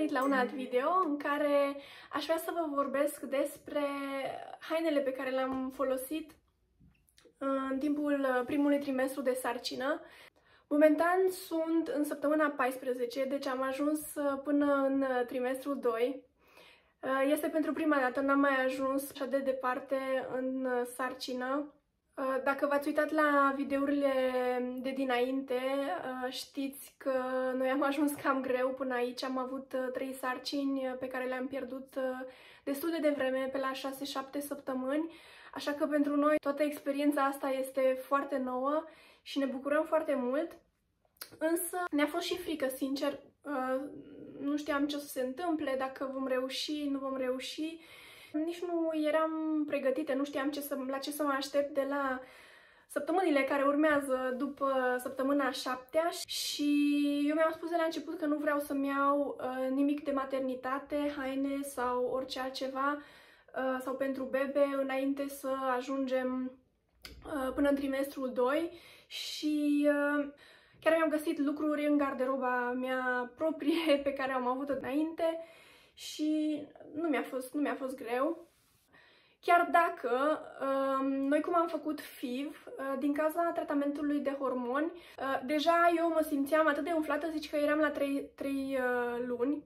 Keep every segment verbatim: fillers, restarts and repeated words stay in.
venit la un alt video în care aș vrea să vă vorbesc despre hainele pe care le-am folosit în timpul primului trimestru de sarcină. Momentan sunt în săptămâna paisprezece, deci am ajuns până în trimestrul doi. Este pentru prima dată, n-am mai ajuns așa de departe în sarcină. Dacă v-ați uitat la videourile de dinainte, știți că noi am ajuns cam greu până aici. Am avut trei sarcini pe care le-am pierdut destul de devreme, pe la șase șapte săptămâni. Așa că pentru noi toată experiența asta este foarte nouă și ne bucurăm foarte mult. Însă ne-a fost și frică, sincer. Nu știam ce o să se întâmple, dacă vom reuși, nu vom reuși. Nici nu eram pregătită, nu știam ce să, la ce să mă aștept de la săptămânile care urmează după săptămâna a șaptea și eu mi-am spus de la început că nu vreau să-mi iau uh, nimic de maternitate, haine sau orice altceva uh, sau pentru bebe înainte să ajungem uh, până în trimestrul doi și uh, chiar mi-am găsit lucruri în garderoba mea proprie pe care am avut-o înainte și nu mi-a fost, nu mi-a fost greu. Chiar dacă uh, noi cum am făcut F I V, uh, din cauza tratamentului de hormoni, uh, deja eu mă simțeam atât de umflată, zici că eram la trei uh, luni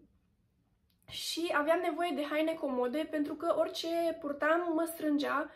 și aveam nevoie de haine comode pentru că orice purtam mă strângea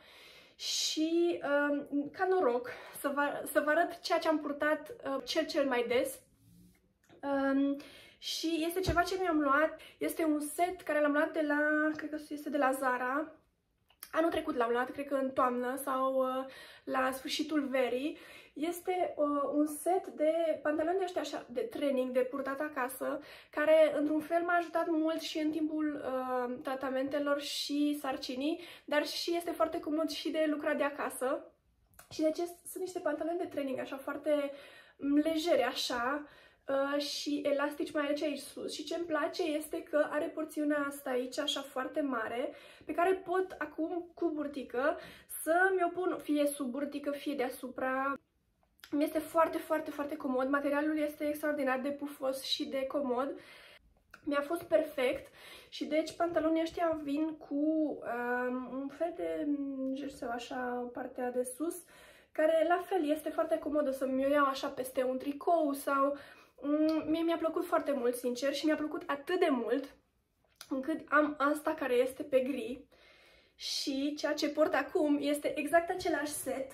și uh, ca noroc să vă, să vă arăt ceea ce am purtat uh, cel cel mai des. Uh, Și este ceva ce mi-am luat, este un set care l-am luat de la, cred că este de la Zara. Anul trecut l-am luat, cred că în toamnă sau uh, la sfârșitul verii. Este uh, un set de pantaloni de ăștia așa, de training, de purtat acasă, care într-un fel m-a ajutat mult și în timpul uh, tratamentelor și sarcinii, dar și este foarte comod și de lucrat de acasă. Și deci sunt niște pantaloni de training așa foarte legere așa, Uh, și elastici mai ales aici sus. Și ce îmi place este că are porțiunea asta aici așa foarte mare, pe care pot acum cu burtică să mi-o pun fie sub burtică, fie deasupra. Mi este foarte, foarte, foarte comod. Materialul este extraordinar de pufos și de comod. Mi-a fost perfect și deci pantalonii ăștia vin cu um, un fel de jerseu așa, partea de sus, care la fel este foarte comodă să mi-o iau așa peste un tricou sau... Mie mi-a plăcut foarte mult, sincer, și mi-a plăcut atât de mult încât am asta care este pe gri și ceea ce port acum este exact același set,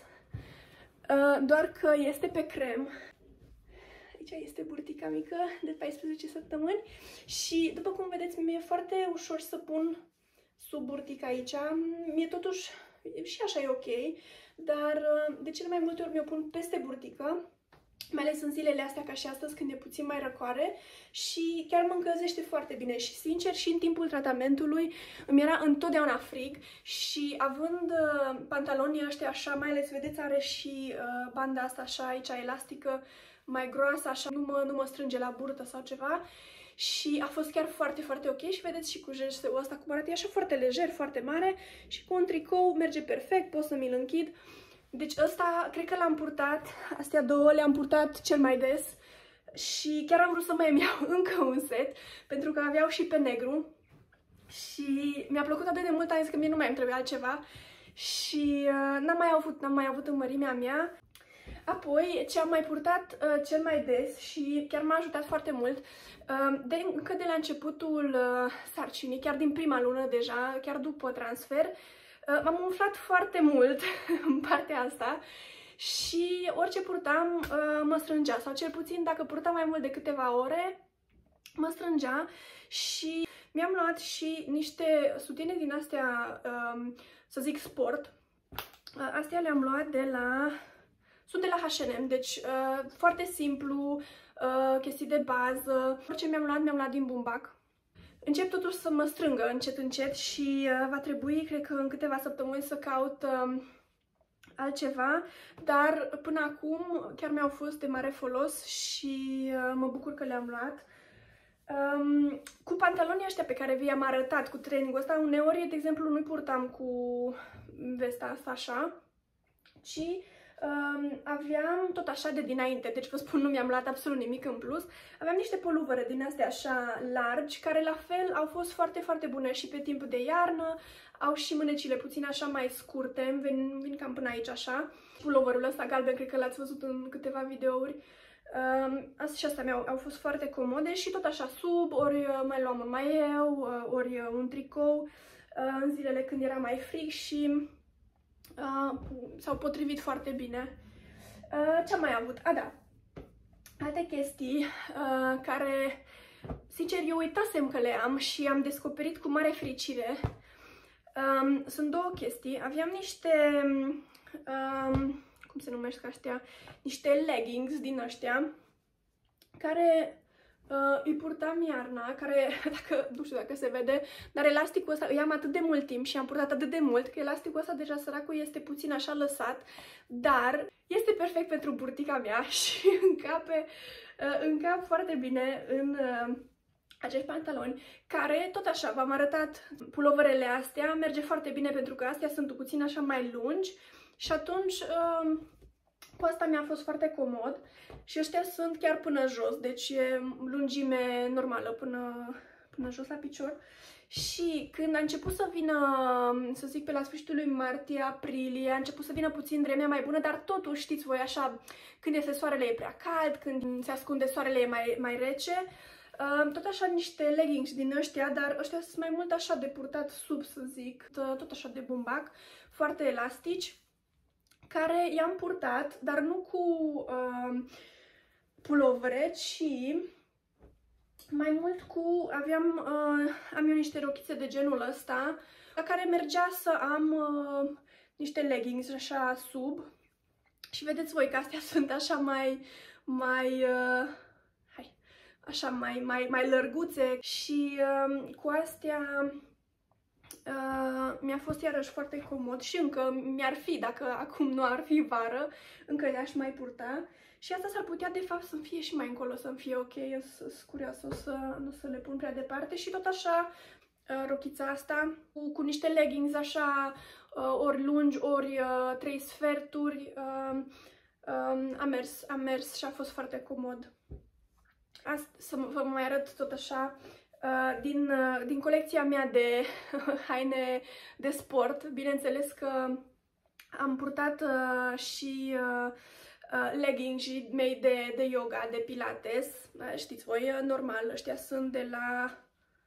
doar că este pe crem. Aici este burtica mică de paisprezece săptămâni și, după cum vedeți, mi-e foarte ușor să pun sub burtica aici. Mie totuși și așa e ok, dar de cele mai multe ori mi-o pun peste burtică, mai ales în zilele astea ca și astăzi, când e puțin mai răcoare și chiar mă încălzește foarte bine și, sincer, și în timpul tratamentului îmi era întotdeauna frig și având uh, pantalonii ăștia așa, mai ales, vedeți, are și uh, banda asta așa aici elastică, mai groasă, așa, nu mă, nu mă strânge la burtă sau ceva și a fost chiar foarte, foarte ok și vedeți și cu jerseul ăsta cum arată, e așa foarte lejer, foarte mare și cu un tricou merge perfect, pot să mi-l închid. Deci ăsta, cred că l-am purtat, astea două le-am purtat cel mai des și chiar am vrut să mai îmi iau încă un set, pentru că aveau și pe negru și mi-a plăcut atât de mult, am zis că mie nu mai îmi trebuie altceva și uh, n-am mai avut, n-am mai avut în mărimea mea. Apoi, ce am mai purtat uh, cel mai des și chiar m-a ajutat foarte mult, uh, de, încă de la începutul uh, sarcinii, chiar din prima lună deja, chiar după transfer, m-am umflat foarte mult în partea asta și orice purtam mă strângea, sau cel puțin dacă purtam mai mult de câteva ore mă strângea și mi-am luat și niște sutiene din astea, să zic, sport. Astea le-am luat de la... sunt de la H and M, deci foarte simplu, chestii de bază. Orice mi-am luat, mi-am luat din bumbac. Încep totuși să mă strângă încet, încet și uh, va trebui, cred că în câteva săptămâni, să caut uh, altceva, dar până acum chiar mi-au fost de mare folos și uh, mă bucur că le-am luat. Um, cu pantalonii ăștia pe care vi-am arătat, cu training-ul ăsta, uneori, de exemplu, nu-i purtam cu vesta asta așa, ci Um, aveam tot așa de dinainte, deci vă spun, nu mi-am luat absolut nimic în plus. Aveam niște poluvere din astea așa largi, care la fel au fost foarte, foarte bune și pe timp de iarnă. Au și mânecile puțin așa mai scurte, vin, vin cam până aici așa. Puloverul ăsta galben, cred că l-ați văzut în câteva videouri. Um, astea și astea au, au fost foarte comode și tot așa sub, ori mai luam un maieu, ori un tricou, uh, în zilele când era mai frig și uh, s-au potrivit foarte bine. Uh, ce am mai avut? A, da, alte chestii uh, care, sincer, eu uitasem că le am și am descoperit cu mare fericire. Um, sunt două chestii. Aveam niște, um, cum se numesc astea, niște leggings din ăștia, care uh, îi purtam iarna, care, dacă, nu știu dacă se vede, dar elasticul ăsta îi am atât de mult timp și am purtat atât de mult, că elasticul ăsta deja săracul este puțin așa lăsat, dar este perfect pentru burtica mea și încape, uh, încap foarte bine în... Uh, acești pantaloni, care, tot așa, v-am arătat puloverele astea, merge foarte bine pentru că astea sunt puțin așa mai lungi și atunci cu asta mi-a fost foarte comod și ăștia sunt chiar până jos, deci e lungime normală până, până jos la picior. Și când a început să vină, să zic, pe la sfârșitul lui martie-aprilie, a început să vină puțin vremea mai bună, dar totuși, știți voi, așa, când este soarele e prea cald, când se ascunde soarele e mai, mai rece, tot așa niște leggings din ăștia, dar ăștia sunt mai mult așa de purtat sub, să zic, tot așa de bumbac, foarte elastici, care i-am purtat, dar nu cu uh, pulovere, ci mai mult cu, aveam, uh, am eu niște rochițe de genul ăsta, la care mergea să am uh, niște leggings așa sub și vedeți voi că astea sunt așa mai, mai... Uh, așa mai, mai, mai lărguțe și uh, cu astea uh, mi-a fost iarăși foarte comod și încă mi-ar fi, dacă acum nu ar fi vară, încă le-aș mai purta și asta s-ar putea de fapt să-mi fie și mai încolo, să-mi fie ok, eu sunt curioasă, o să, nu să le pun prea departe și tot așa uh, rochița asta cu, cu niște leggings așa uh, ori lungi, ori uh, trei sferturi, uh, uh, a mers, a mers și a fost foarte comod. Asta, să vă mai arăt tot așa, uh, din, uh, din colecția mea de haine de sport. Bineînțeles că am purtat uh, și uh, uh, leggings mei de, de yoga, de pilates. Uh, știți voi, uh, normal, ăștia sunt de la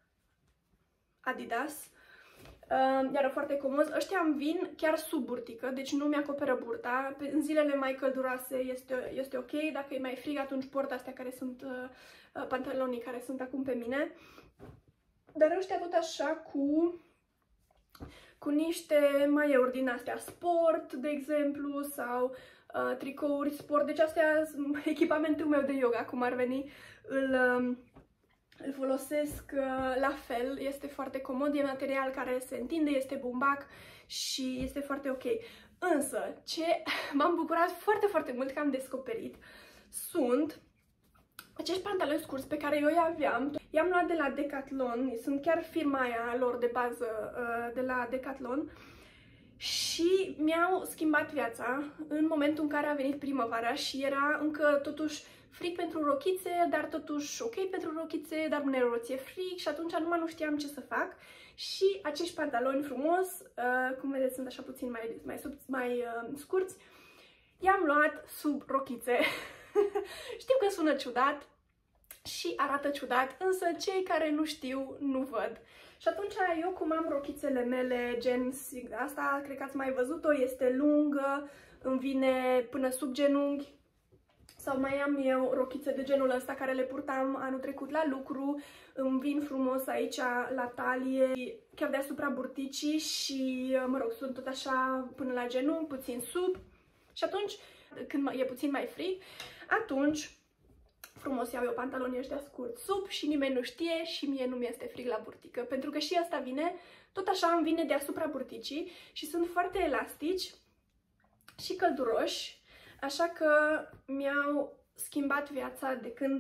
Adidas. Uh, iar foarte comod. Ăștia îmi vin chiar sub burtică, deci nu mi-acoperă burta. În zilele mai călduroase este, este ok, dacă e mai frig atunci port astea care sunt uh, pantalonii care sunt acum pe mine. Dar ăștia tot așa cu, cu niște maiouri din astea sport, de exemplu, sau uh, tricouri sport. Deci astea sunt echipamentul meu de yoga, cum ar veni, îl... Uh, Îl folosesc uh, la fel, este foarte comod, e material care se întinde, este bumbac și este foarte ok. Însă, ce m-am bucurat foarte, foarte mult că am descoperit sunt acești pantaloni scurți pe care eu i aveam. I-am luat de la Decathlon, sunt chiar firma aia lor de bază uh, de la Decathlon și mi-au schimbat viața în momentul în care a venit primăvara și era încă totuși frig pentru rochițe, dar totuși ok pentru rochițe, dar uneori ți-e frig și atunci numai nu știam ce să fac. Și acești pantaloni frumos, uh, cum vedeți, sunt așa puțin mai, mai, sub, mai uh, scurți, i-am luat sub rochițe. Știu că sună ciudat și arată ciudat, însă cei care nu știu, nu văd. Și atunci eu, cum am rochițele mele, gen asta, cred că ați mai văzut-o, este lungă, îmi vine până sub genunchi. Sau mai am eu rochițe de genul ăsta care le purtam anul trecut la lucru, îmi vin frumos aici la talie, chiar deasupra burticii și, mă rog, sunt tot așa până la genunchi, puțin sub. Și atunci, când e puțin mai frig, atunci frumos iau eu pantalonii ăștia scurți sub și nimeni nu știe și mie nu mi-este frig la burtică. Pentru că și asta vine, tot așa îmi vine deasupra burticii și sunt foarte elastici și călduroși. Așa că mi-au schimbat viața de când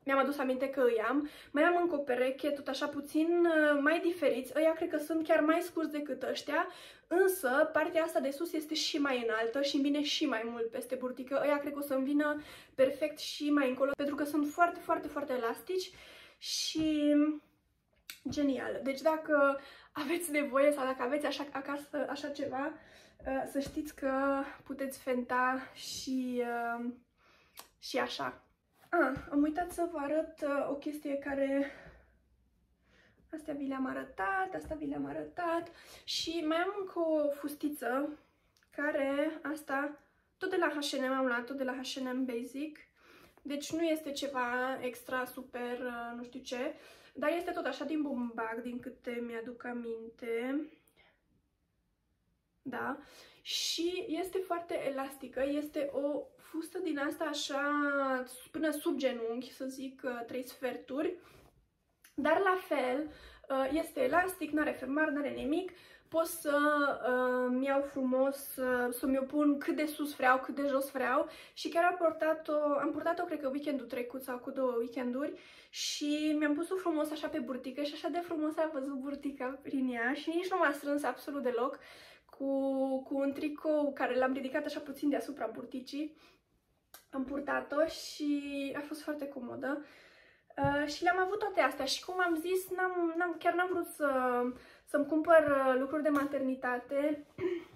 mi-am adus aminte că îi am. Mai am încă o pereche, tot așa puțin mai diferiți. Ăia cred că sunt chiar mai scurți decât ăștia, însă partea asta de sus este și mai înaltă și îmi vine și mai mult peste burtică. Ăia cred că o să-mi vină perfect și mai încolo, pentru că sunt foarte, foarte, foarte elastici și genial. Deci dacă aveți nevoie sau dacă aveți așa, acasă așa ceva, să știți că puteți fenta și, și așa. Ah, am uitat să vă arăt uh, o chestie care... Astea vi le-am arătat, asta vi le-am arătat și mai am încă o fustiță care, asta, tot de la H and M am luat, tot de la H and M Basic. Deci nu este ceva extra super, uh, nu știu ce, dar este tot așa din bumbac, din câte mi-aduc aminte. Da. Și este foarte elastică, este o fustă din asta așa până sub genunchi, să zic trei sferturi, dar la fel este elastic, n-are fermar, n-are nimic, pot să uh, iau frumos, uh, să-mi o pun cât de sus vreau, cât de jos vreau și chiar am purtat-o, am purtat-o cred că weekendul trecut sau cu două weekenduri și mi-am pus-o frumos așa pe burtică și așa de frumos a văzut burtica prin ea și nici nu m-a strâns absolut deloc. Cu, cu un tricou care l-am ridicat așa puțin deasupra burticii. Am purtat-o și a fost foarte comodă. Uh, și le-am avut toate astea și cum am zis, n-am, n-am, chiar n-am vrut să, să-mi cumpăr lucruri de maternitate.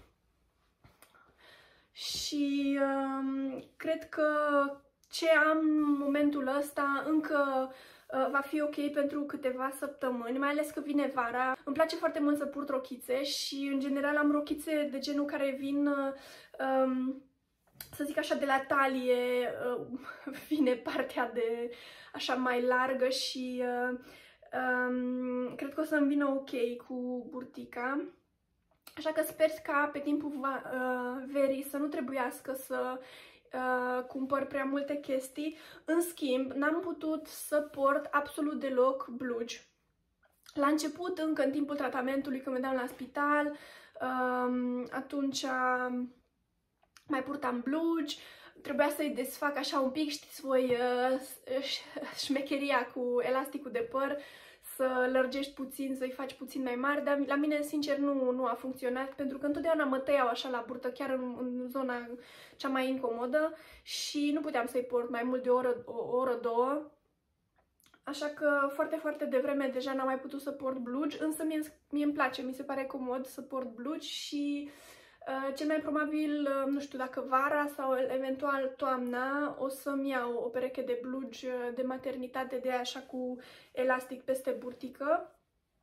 Și um, cred că ce am în momentul ăsta încă va fi ok pentru câteva săptămâni, mai ales că vine vara. Îmi place foarte mult să purt rochițe și în general am rochițe de genul care vin, um, să zic așa, de la talie, uh, vine partea de așa mai largă și uh, um, cred că o să-mi vină ok cu burtica. Așa că sper ca pe timpul uh, verii să nu trebuiască să Uh, cumpăr prea multe chestii. În schimb, n-am putut să port absolut deloc blugi. La început, încă în timpul tratamentului, când mergeam la spital, um, atunci mai purtam blugi, trebuia să-i desfac așa un pic, știți voi, uh, șmecheria cu elasticul de păr, să lărgești puțin, să-i faci puțin mai mari, dar la mine, sincer, nu, nu a funcționat, pentru că întotdeauna mă tăiau așa la burtă, chiar în, în zona cea mai incomodă și nu puteam să-i port mai mult de o oră, o oră, două. Așa că foarte, foarte devreme deja n-am mai putut să port blugi, însă mie, mie îmi place, mi se pare comod să port blugi și uh, cel mai probabil, uh, nu știu, dacă vara sau eventual toamna, o să-mi iau o pereche de blugi de maternitate de așa cu elastic peste burtică.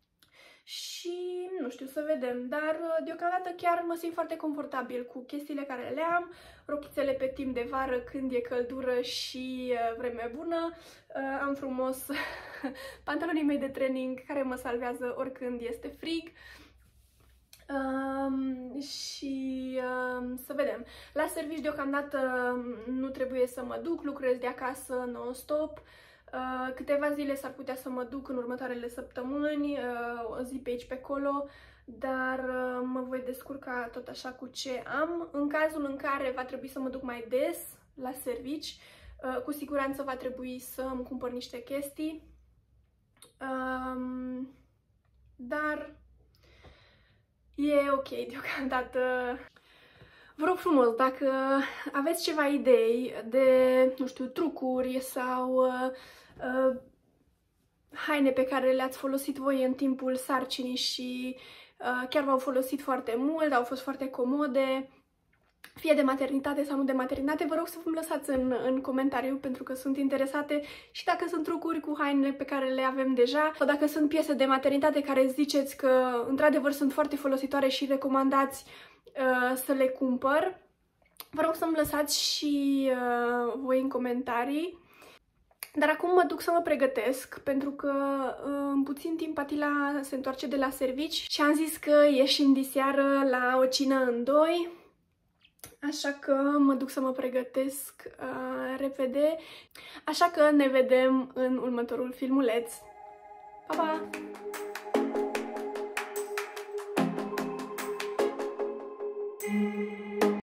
Și nu știu, să vedem, dar deocamdată chiar mă simt foarte confortabil cu chestiile care le am, rochițele pe timp de vară când e căldură și vreme bună, am frumos pantalonii mei de training care mă salvează oricând este frig. Um, și um, să vedem. La serviciu deocamdată nu trebuie să mă duc, lucrez de acasă non-stop. Uh, câteva zile s-ar putea să mă duc în următoarele săptămâni, uh, o zi pe aici, pe acolo, dar uh, mă voi descurca tot așa cu ce am. În cazul în care va trebui să mă duc mai des la servici, uh, cu siguranță va trebui să îmi cumpăr niște chestii. Um, dar e ok deocamdată. Vă rog frumos, dacă aveți ceva idei de, nu știu, trucuri sau uh, uh, haine pe care le-ați folosit voi în timpul sarcinii și uh, chiar v-au folosit foarte mult, au fost foarte comode, fie de maternitate sau nu de maternitate, vă rog să vă lăsați în, în comentariu pentru că sunt interesate și dacă sunt trucuri cu hainele pe care le avem deja sau dacă sunt piese de maternitate care ziceți că într-adevăr sunt foarte folositoare și recomandați uh, să le cumpăr. Vă rog să-mi lăsați și uh, voi în comentarii. Dar acum mă duc să mă pregătesc, pentru că în puțin timp Atila se întoarce de la servici și am zis că ieșim diseară la o cină în doi. Așa că mă duc să mă pregătesc uh, repede. Așa că ne vedem în următorul filmuleț. Pa, pa!